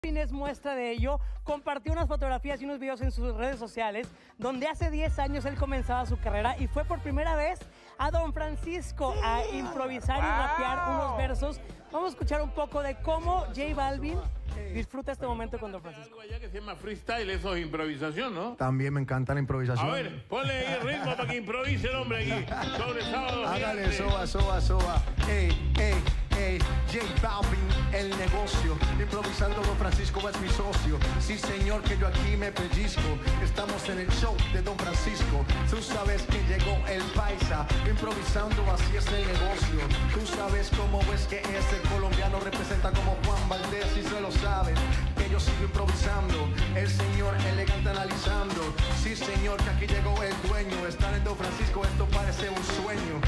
Es muestra de ello, compartió unas fotografías y unos videos en sus redes sociales donde hace 10 años él comenzaba su carrera y fue por primera vez a Don Francisco a improvisar y rapear unos versos. Vamos a escuchar un poco de cómo J Balvin disfruta este momento con Don Francisco. Algo allá que se llama freestyle, eso es improvisación, ¿no? También me encanta la improvisación. A ver, ponle ahí el ritmo para que improvise el hombre aquí sobre sábado. Hágale, soba. Ey, J Balvin, el negocio. Improvisando Don Francisco es mi socio. Sí, señor, que yo aquí me pellizco. Estamos en el show de Don Francisco. Tú sabes que llegó el paisa. Improvisando, así es el negocio. Tú sabes cómo es que ese colombiano representa como Juan Valdés. Y se lo sabes, que yo sigo improvisando. El señor elegante analizando. Sí, señor, que aquí llegó el dueño. Estar en Don Francisco, esto parece un sueño.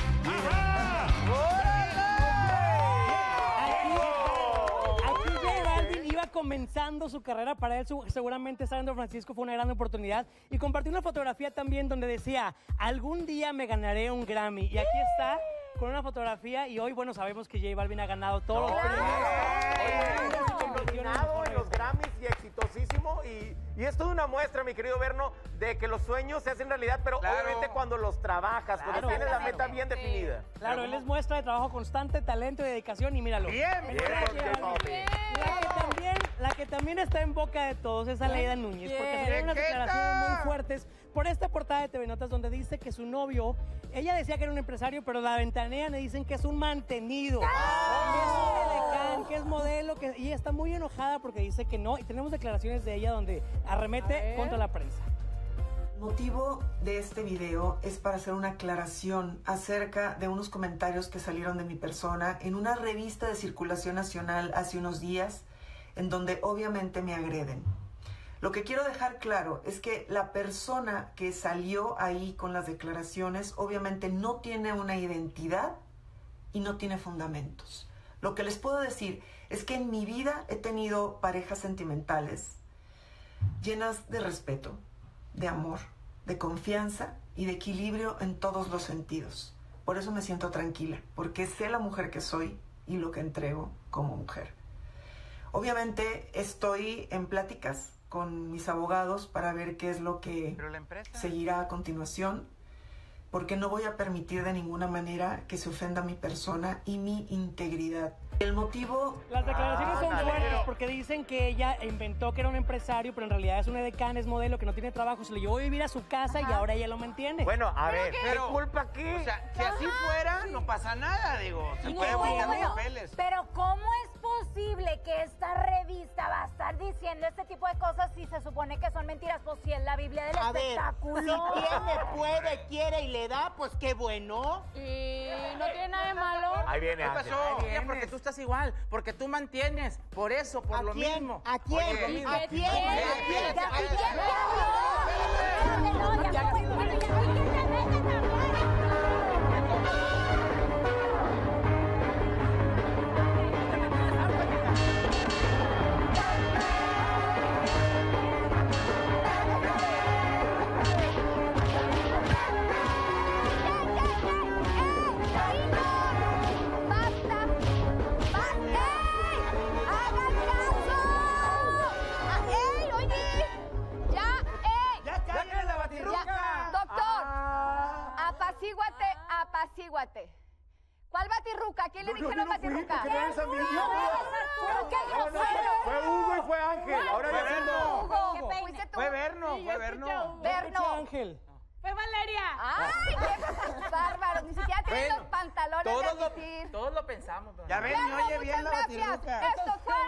Comenzando su carrera, para él seguramente estar en Don Francisco fue una gran oportunidad y compartió una fotografía también donde decía, algún día me ganaré un Grammy, y aquí está con una fotografía y hoy, bueno, sabemos que J Balvin ha ganado todos los premios. Nominado en los Grammys y exitosísimo y es toda una muestra, mi querido Berno, de que los sueños se hacen realidad, pero obviamente cuando los trabajas, cuando tienes la meta bien definida. Claro, él es muestra de trabajo constante, talento y dedicación y míralo. La que también está en boca de todos es Aleida Núñez, porque se dieron unas declaraciones muy fuertes por esta portada de TV Notas donde dice que su novio, ella decía que era un empresario, pero la ventanean y dicen que es un mantenido, que es un edecán, que es modelo, y ella está muy enojada porque dice que no, y tenemos declaraciones de ella donde arremete contra la prensa. El motivo de este video es para hacer una aclaración acerca de unos comentarios que salieron de mi persona en una revista de circulación nacional hace unos días, en donde obviamente me agreden. Lo que quiero dejar claro es que la persona que salió ahí con las declaraciones obviamente no tiene una identidad y no tiene fundamentos. Lo que les puedo decir es que en mi vida he tenido parejas sentimentales llenas de respeto, de amor, de confianza y de equilibrio en todos los sentidos. Por eso me siento tranquila, porque sé la mujer que soy y lo que entrego como mujer. Obviamente estoy en pláticas con mis abogados para ver qué es lo que seguirá a continuación, porque no voy a permitir de ninguna manera que se ofenda mi persona y mi integridad. El motivo... Las declaraciones son fuertes porque dicen que ella inventó que era un empresario, pero en realidad es un edecán, es modelo, que no tiene trabajo, se le llevó a vivir a su casa y ahora ella lo mantiene. Bueno, a ver, ¿qué culpa aquí? O sea, si así fuera, no pasa nada, digo. Se puede buscar los papeles. Pero ¿cómo es posible que esta revista va a estar diciendo este tipo de cosas si se supone que son mentiras? Pues si es la Biblia del espectáculo. Si tiene, puede, quiere y le da, pues qué bueno. Y no tiene nada de malo. Ahí viene. ¿Qué pasó? Mira, porque tú estás igual, porque tú mantienes, por eso, por lo mismo. ¿A quién? Oye, ¿A quién? Apacíguate. ¿Cuál batirruca? ¿Quién le dijeron batirruca? Fue Hugo y fue Ángel. Ahora ya Hugo. Fue Berno. Ángel. Fue Valeria. ¡Ay, qué bárbaro! Ni siquiera tienen los pantalones de admitir. Todos lo pensamos. Ya ven, me oye bien la batirruca. Esto fue